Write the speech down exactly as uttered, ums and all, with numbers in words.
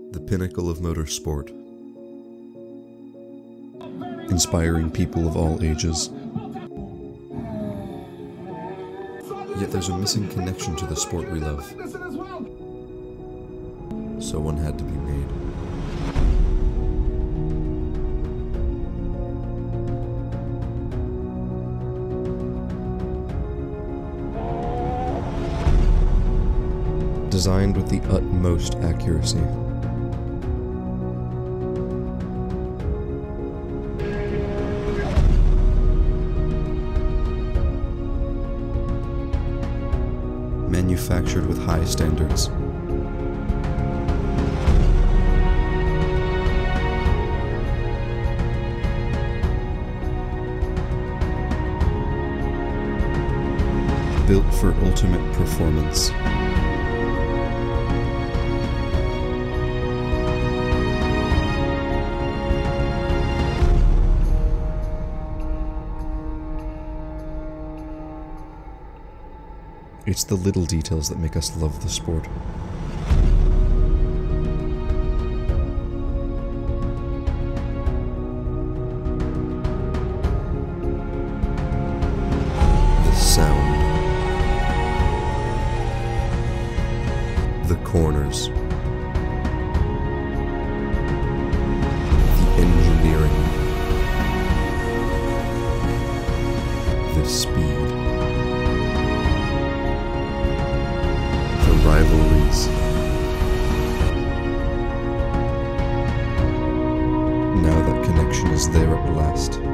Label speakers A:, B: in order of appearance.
A: the pinnacle of motorsport, inspiring people of all ages. Yet there's a missing connection to the sport we love, so one had to be made. Designed with the utmost accuracy. Manufactured with high standards. Built for ultimate performance. It's the little details that make us love the sport. The sound. The corners. The engineering. The speed. Rivalries. Now that connection is there at last.